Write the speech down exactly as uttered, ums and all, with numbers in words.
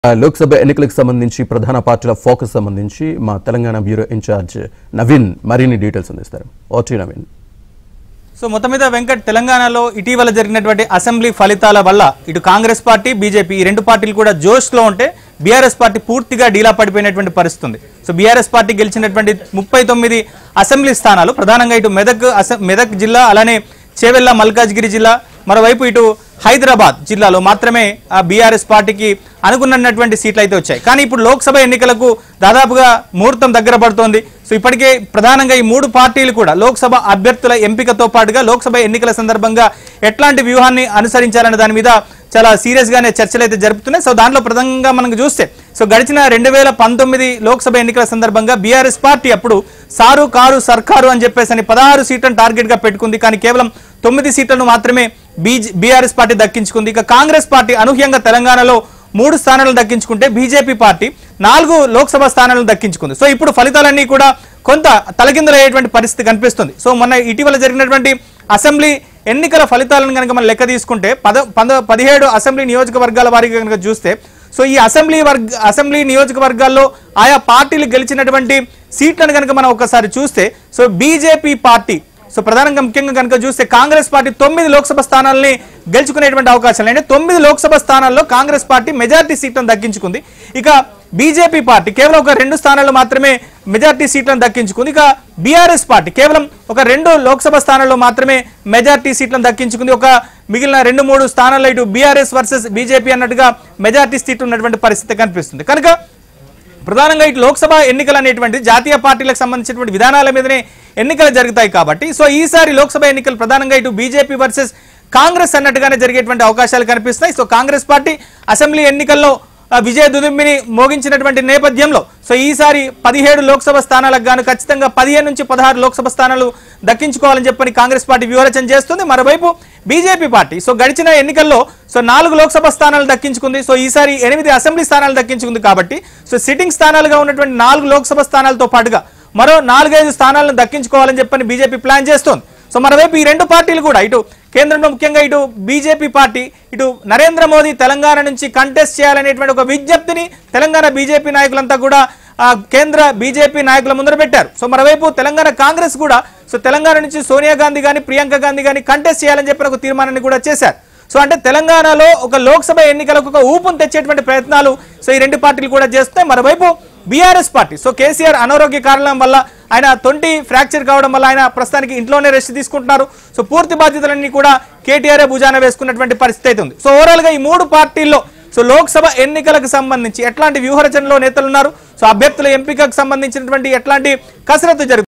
లోక్సభ ఎన్నికలకు సంబంధించి ప్రధాన పార్టీల ఫోకస్ సంబంధించి మా తెలంగాణ బ్యూరో ఇన్ఛార్జ్ నవీన్ మరిన్ని డీటెయిల్స్ అందిస్తారు. ఓటీ నవీన్. సో మొత్తం మీద వెంకట్, తెలంగాణలో ఇటీవల జరిగినటువంటి అసెంబ్లీ ఫలితాల వల్ల ఇటు కాంగ్రెస్ పార్టీ, బీజేపీ ఈ రెండు పార్టీలు కూడా జోష్లో ఉంటే బీఆర్ఎస్ పార్టీ పూర్తిగా డీలా పడిపోయినటువంటి పరిస్థితి ఉంది. సో బీఆర్ఎస్ పార్టీ గెలిచినటువంటి ముప్పై తొమ్మిది అసెంబ్లీ స్థానాలు ప్రధానంగా ఇటు మెదక్ మెదక్ జిల్లా, అలానే చేవెళ్ల మల్కాజ్గిరి జిల్లా, మరోవైపు ఇటు హైదరాబాద్ జిల్లాలో మాత్రమే ఆ బీఆర్ఎస్ పార్టీకి అనుకున్నటువంటి సీట్లు అయితే వచ్చాయి. కానీ ఇప్పుడు లోక్సభ ఎన్నికలకు దాదాపుగా ముహూర్తం దగ్గర పడుతోంది. సో ఇప్పటికే ప్రధానంగా ఈ మూడు పార్టీలు కూడా లోక్సభ అభ్యర్థుల ఎంపికతో పాటుగా లోక్సభ ఎన్నికల సందర్భంగా ఎట్లాంటి వ్యూహాన్ని అనుసరించాలనే దాని మీద చాలా సీరియస్ గానే చర్చలు అయితే జరుపుతున్నాయి. సో దాంట్లో ప్రధానంగా మనం చూస్తే సో గడిచిన రెండు వేల పంతొమ్మిది లోక్సభ ఎన్నికల సందర్భంగా బీఆర్ఎస్ పార్టీ అప్పుడు సారు కారు సర్కారు అని చెప్పేసి అని పదహారు సీట్లను టార్గెట్ గా పెట్టుకుంది. కానీ కేవలం తొమ్మిది సీట్లను మాత్రమే బీజే బీఆర్ఎస్ పార్టీ దక్కించుకుంది. ఇక కాంగ్రెస్ పార్టీ అనూహ్యంగా తెలంగాణలో మూడు స్థానాలను దక్కించుకుంటే బీజేపీ పార్టీ నాలుగు లోక్సభ స్థానాలను దక్కించుకుంది. సో ఇప్పుడు ఫలితాలన్నీ కూడా కొంత తలకిందులయ్యేటువంటి పరిస్థితి కనిపిస్తుంది. సో మొన్న ఇటీవల జరిగినటువంటి అసెంబ్లీ ఎన్నికల ఫలితాలను కనుక మనం లెక్క తీసుకుంటే పద పద పదిహేడు అసెంబ్లీ నియోజకవర్గాల వారికి కనుక చూస్తే సో ఈ అసెంబ్లీ వర్గ అసెంబ్లీ నియోజకవర్గాల్లో ఆయా పార్టీలు గెలిచినటువంటి సీట్లను కనుక మనం ఒకసారి చూస్తే సో బీజేపీ పార్టీ సో ప్రధానంగా ముఖ్యంగా కనుక చూస్తే కాంగ్రెస్ పార్టీ తొమ్మిది లోక్సభ స్థానాలని గెలుచుకునేటువంటి అవకాశాలు అంటే తొమ్మిది లోక్సభ స్థానాల్లో కాంగ్రెస్ పార్టీ మెజార్టీ సీట్లను దక్కించుకుంది. ఇక బీజేపీ పార్టీ కేవలం ఒక రెండు స్థానాల్లో మాత్రమే మెజార్టీ సీట్లను దక్కించుకుంది. ఇక బీఆర్ఎస్ పార్టీ కేవలం ఒక రెండు లోక్సభ స్థానాల్లో మాత్రమే మెజార్టీ సీట్లను దక్కించుకుంది. ఒక మిగిలిన రెండు మూడు స్థానాల్లో ఇటు బీఆర్ఎస్ వర్సెస్ బీజేపీ అన్నట్టుగా మెజార్టీ సీట్లు ఉన్నటువంటి పరిస్థితి కనిపిస్తుంది. కనుక ప్రధానంగా ఇటు లోక్సభ ఎన్నికలు అనేటువంటి జాతీయ పార్టీలకు సంబంధించినటువంటి విధానాల మీదనే ఎన్నికలు జరుగుతాయి కాబట్టి సో ఈసారి లోక్సభ ఎన్నికలు ప్రధానంగా ఇటు బీజేపీ వర్సెస్ కాంగ్రెస్ అన్నట్టుగానే జరిగేటువంటి అవకాశాలు కనిపిస్తున్నాయి. సో కాంగ్రెస్ పార్టీ అసెంబ్లీ ఎన్నికల్లో విజయ దుదుంబిని మోగించినటువంటి నేపథ్యంలో సో ఈసారి పదిహేడు లోక్సభ స్థానాలకు గాను ఖచ్చితంగా పదిహేను నుంచి పదహారు లోక్సభ స్థానాలు దక్కించుకోవాలని చెప్పని కాంగ్రెస్ పార్టీ వ్యూహరచన చేస్తుంది. మరోవైపు బీజేపీ పార్టీ సో గడిచిన ఎన్నికల్లో సో నాలుగు లోక్సభ స్థానాలు దక్కించుకుంది. సో ఈసారి ఎనిమిది అసెంబ్లీ స్థానాలు దక్కించుకుంది కాబట్టి సో సిట్టింగ్ స్థానాలుగా ఉన్నటువంటి నాలుగు లోక్సభ స్థానాలతో పాటుగా మరో నాలుగైదు స్థానాలను దక్కించుకోవాలని చెప్పని బీజేపీ ప్లాన్ చేస్తోంది. సో మరోవైపు ఈ రెండు పార్టీలు కూడా ఇటు కేంద్రంలో ముఖ్యంగా ఇటు బీజేపీ పార్టీ ఇటు నరేంద్ర మోదీ తెలంగాణ నుంచి కంటెస్ట్ చేయాలనేటువంటి ఒక విజ్ఞప్తిని తెలంగాణ బీజేపీ నాయకులంతా కూడా కేంద్ర బీజేపీ నాయకుల ముందర పెట్టారు. సో మరోవైపు తెలంగాణ కాంగ్రెస్ కూడా సో తెలంగాణ నుంచి సోనియా గాంధీ కానీ ప్రియాంక గాంధీ కానీ కంటెస్ట్ చేయాలని చెప్పిన ఒక తీర్మానాన్ని కూడా చేశారు. సో అంటే తెలంగాణలో ఒక లోక్సభ ఎన్నికలకు ఒక ఊపును తెచ్చేటువంటి ప్రయత్నాలు సో ఈ రెండు పార్టీలు కూడా చేస్తాయి. మరోవైపు బీఆర్ఎస్ పార్టీ సో కేసీఆర్ అనారోగ్య కారణం వల్ల ఆయన తొంటి ఫ్రాక్చర్ కావడం వల్ల ఆయన ప్రస్తుతానికి ఇంట్లోనే రెస్ట్ తీసుకుంటున్నారు. సో పూర్తి బాధ్యతలన్నీ కూడా కేటీఆర్ భుజాన వేసుకున్నటువంటి పరిస్థితి అయితే ఉంది. సో ఓవరాల్ గా ఈ మూడు పార్టీల్లో సో లోక్సభ ఎన్నికలకు సంబంధించి ఎట్లాంటి వ్యూహరచనలో నేతలు ఉన్నారు, సో అభ్యర్థుల ఎంపికకు సంబంధించినటువంటి ఎట్లాంటి కసరత్తు జరుగుతుంది.